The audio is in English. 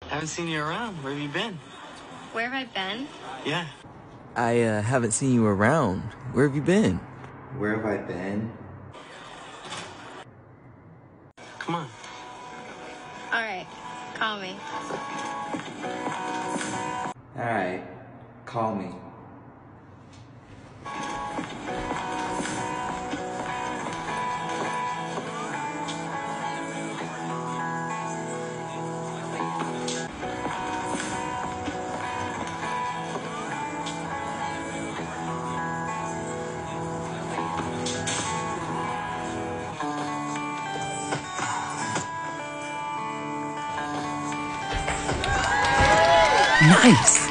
Haven't seen you around. Where have you been? Where have I been? Yeah. I haven't seen you around. Where have you been? Where have I been? Come on. All right, call me. Alright, call me. Nice!